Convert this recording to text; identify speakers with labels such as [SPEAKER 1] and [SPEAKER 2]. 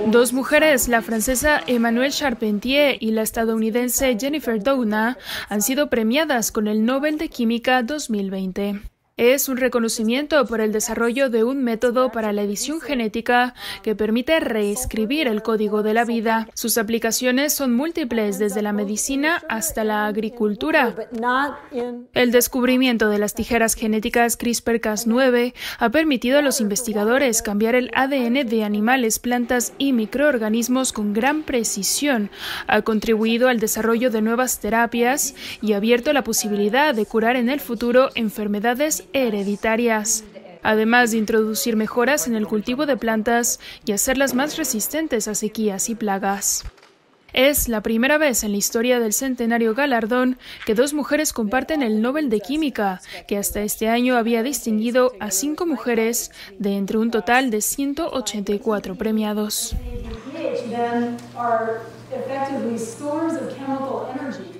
[SPEAKER 1] Dos mujeres, la francesa Emmanuelle Charpentier y la estadounidense Jennifer Doudna, han sido premiadas con el Nobel de Química 2020. Es un reconocimiento por el desarrollo de un método para la edición genética que permite reescribir el código de la vida. Sus aplicaciones son múltiples, desde la medicina hasta la agricultura. El descubrimiento de las tijeras genéticas CRISPR-Cas9 ha permitido a los investigadores cambiar el ADN de animales, plantas y microorganismos con gran precisión. Ha contribuido al desarrollo de nuevas terapias y ha abierto la posibilidad de curar en el futuro enfermedades hereditarias, además de introducir mejoras en el cultivo de plantas y hacerlas más resistentes a sequías y plagas. Es la primera vez en la historia del centenario galardón que dos mujeres comparten el Nobel de Química, que hasta este año había distinguido a 5 mujeres de entre un total de 184 premiados.